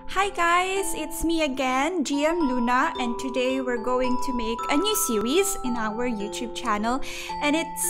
Hi guys, it's me again, GM Luna, and today we're going to make a new series in our YouTube channel, and it's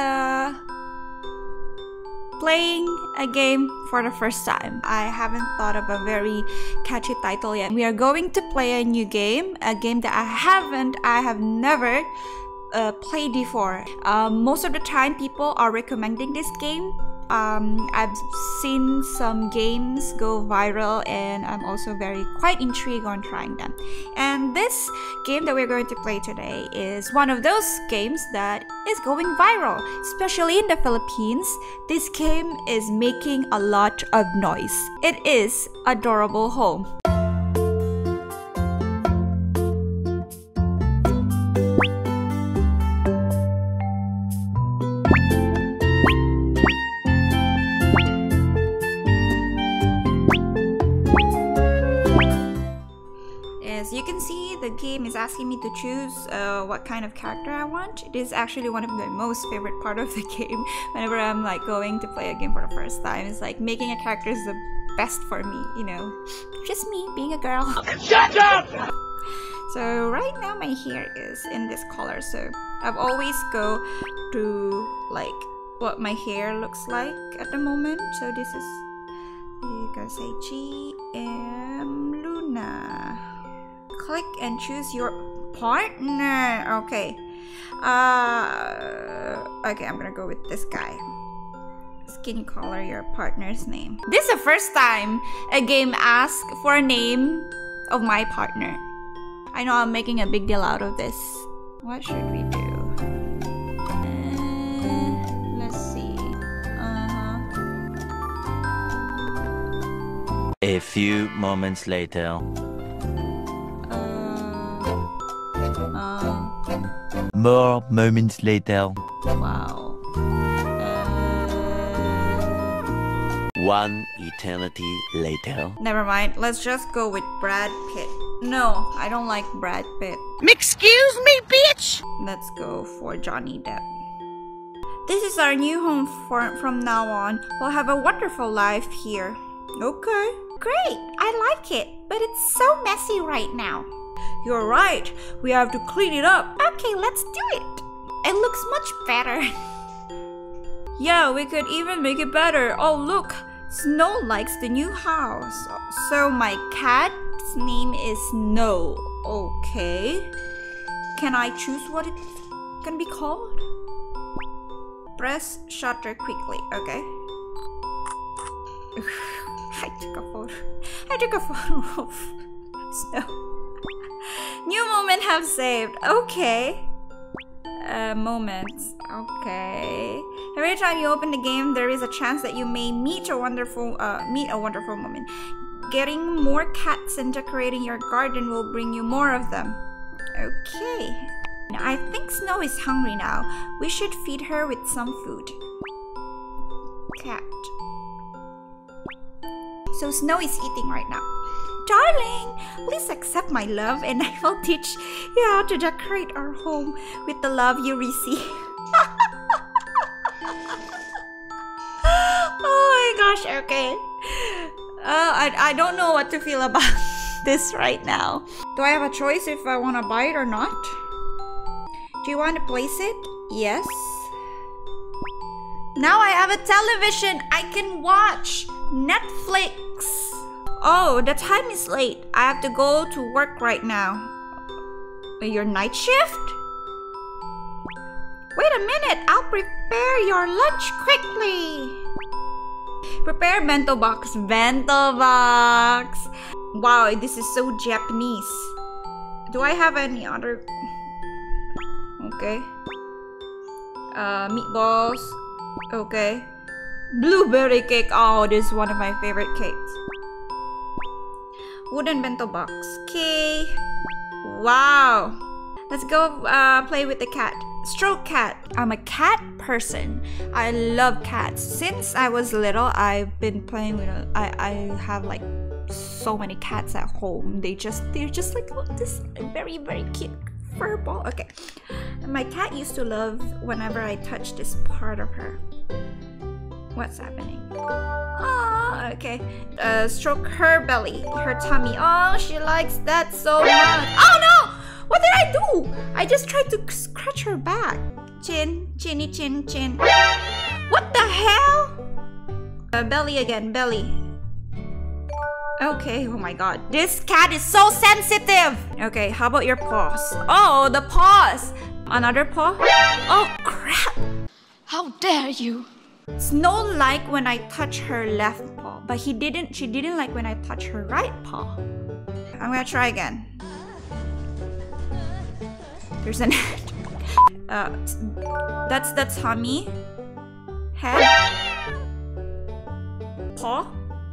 playing a game for the first time. I haven't thought of a very catchy title yet. We are going to play a new game, a game that I have never played before. Most of the time people are recommending this game. I've seen some games go viral and I'm also quite intrigued on trying them. And this game that we're going to play today is one of those games that is going viral, especially in the Philippines. This game is making a lot of noise. It is Adorable Home. As you can see, the game is asking me to choose what kind of character I want. It is actually one of my most favorite part of the game. Whenever I'm like going to play a game for the first time, it's like making a character is the best for me, you know. Just me being a girl. Shut up! So right now my hair is in this color, so I've always go to like what my hair looks like at the moment. So this is, you can say GM Luna. Click and choose your partner. Okay. Okay, I'm gonna go with this guy. Skin color your partner's name. This is the first time a game asks for a name of my partner. I know I'm making a big deal out of this. What should we do? Let's see. A few moments later. More moments later. Wow. One eternity later. Never mind. Let's just go with Brad Pitt. No, I don't like Brad Pitt. Excuse me, bitch! Let's go for Johnny Depp. This is our new home from now on. We'll have a wonderful life here. Okay. Great. I like it. But it's so messy right now. You're right. We have to clean it up. Okay, let's do it. It looks much better. Yeah, we could even make it better. Oh, look. Snow likes the new house. So my cat's name is Snow. Okay. Can I choose what it's gonna be called? Press shutter quickly. Okay. I took a photo of Snow. New moment have saved. Okay. Moments. Okay. Every time you open the game, there is a chance that you may meet a wonderful moment. Getting more cats and decorating your garden will bring you more of them. Okay. I think Snow is hungry now. We should feed her with some food. Cat. So Snow is eating right now. Darling, please accept my love and I will teach you how to decorate our home with the love you receive. Oh my gosh, okay. I don't know what to feel about this right now. Do I have a choice if I want to buy it or not? Do you want to place it? Yes. Now I have a television. I can watch Netflix. Oh, the time is late. I have to go to work right now. Your night shift? Wait a minute. I'll prepare your lunch quickly. Prepare bento box. Bento box. Wow, this is so Japanese. Do I have any other? Okay. Meatballs. Okay. Blueberry cake. Oh, this is one of my favorite cakes. Wooden bento box. Okay. Wow. Let's go play with the cat. Stroke cat. I'm a cat person. I love cats. Since I was little, I've been playing with I have like so many cats at home. They're just like this very, very cute fur ball. Okay. My cat used to love whenever I touch this part of her. What's happening? Oh, okay. Stroke her belly, her tummy. Oh, she likes that so much. Oh no! What did I do? I just tried to scratch her back. Chin, chinny, chin, chin. What the hell? Belly again, belly. Okay, oh my god. This cat is so sensitive. Okay, how about your paws? Oh, the paws. Another paw? Oh, crap. How dare you? Snow liked when I touch her left paw, but she didn't like when I touch her right paw. I'm gonna try again. There's an that's the tummy, head, paw.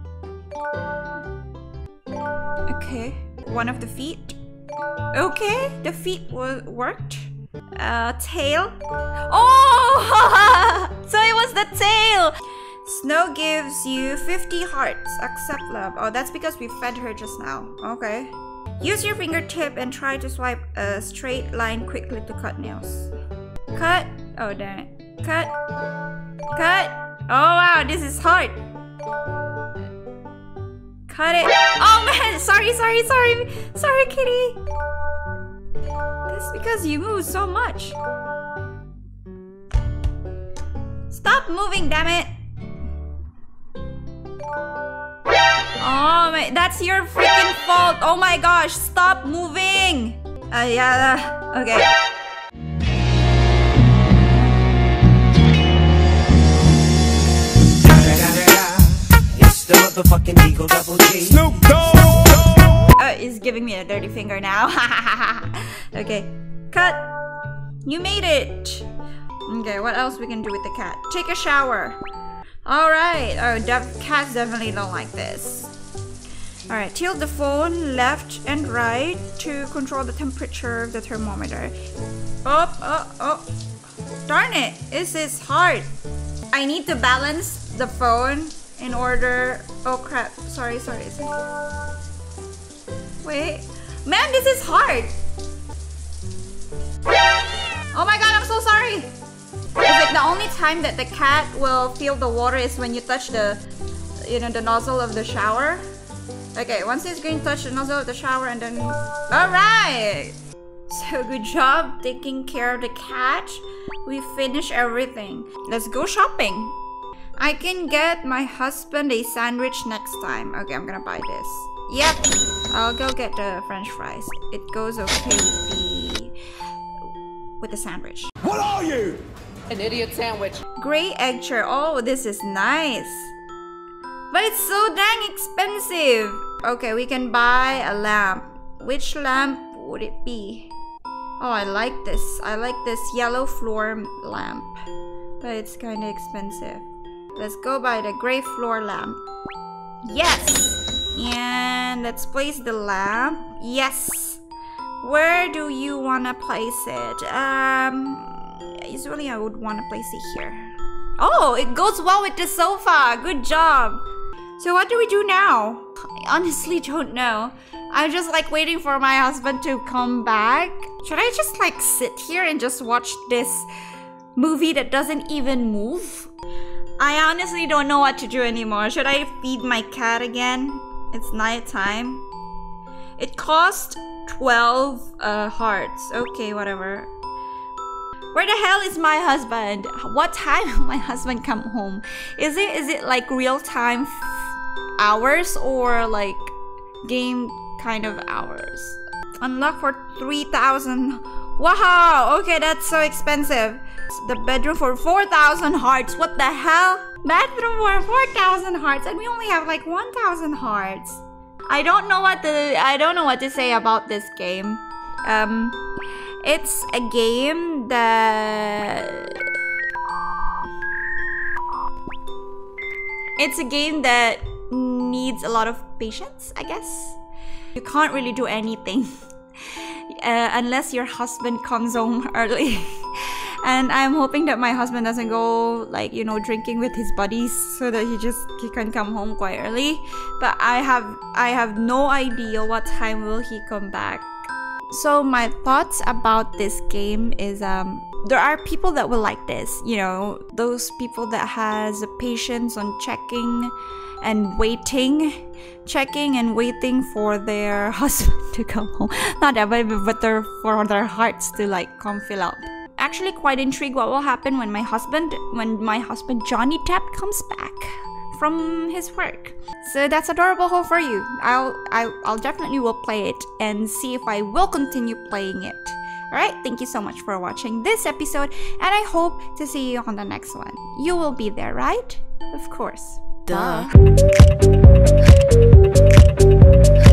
Okay, one of the feet. Okay, the feet worked. Tail. Oh, so it was the tail. Snow gives you 50 hearts. Accept love. Oh, that's because we fed her just now. Okay. Use your fingertip and try to swipe a straight line quickly to cut nails. Cut. Oh, damn it. Cut. Cut. Oh, wow. This is hard. Cut it. Oh, man. Sorry, kitty. That's because you move so much. Stop moving, damn it. Oh, man. That's your freaking fault. Oh, my gosh. Stop moving. Yeah. Okay. It's the motherfucking Eagle Double G. Snoop Dogg. He's giving me a dirty finger now. Okay. Cut. You made it. Okay, what else we can do with the cat? Take a shower. Alright. Oh, cats definitely don't like this. Alright, tilt the phone left and right to control the temperature of the thermometer. Oh. Darn it. This is hard. I need to balance the phone in order... Oh crap. Sorry. Wait. Man, this is hard. Oh my god, I'm so sorry. It's like the only time that the cat will feel the water is when you touch the, the nozzle of the shower. Okay, once it's going to touch the nozzle of the shower and then... Alright! So good job taking care of the cat. We finished everything. Let's go shopping. I can get my husband a sandwich next time. Okay, I'm gonna buy this. Yep, I'll go get the french fries. It goes okay with the sandwich. What are you? An idiot sandwich. Gray egg chair. Oh, this is nice. But it's so dang expensive. Okay, we can buy a lamp. Which lamp would it be? Oh, I like this. I like this yellow floor lamp. But it's kind of expensive. Let's go buy the gray floor lamp. Yes! And let's place the lamp. Yes! Where do you want to place it? Usually I would want to place it here. Oh, it goes well with the sofa. Good job. So what do we do now? I honestly don't know. I'm just like waiting for my husband to come back. Should I just like sit here and just watch this movie that doesn't even move? I honestly don't know what to do anymore. Should I feed my cat again? It's nighttime. It cost 12 hearts. Okay, whatever. Where the hell is my husband? What time will my husband come home? Is it like real time hours or like game kind of hours? Unlock for 3,000. Wow, okay, that's so expensive. The bedroom for 4,000 hearts. What the hell? Bathroom for 4,000 hearts and we only have like 1,000 hearts. I don't know what to say about this game. It's a game that needs a lot of patience, I guess. You can't really do anything unless your husband comes home early. And I'm hoping that my husband doesn't go like, drinking with his buddies so that he can come home quite early. But I have no idea what time will he come back. So my thoughts about this game is there are people that will like this, you know, those people that has a patience on checking and waiting for their husband to come home. Not that, but for their hearts to like come fill up. Actually quite intrigued what will happen when my husband Johnny Depp comes back from his work. So that's adorable hope for you. I'll definitely will play it and see if I will continue playing it. Alright, thank you so much for watching this episode, and I hope to see you on the next one. You will be there, right? Of course. Duh.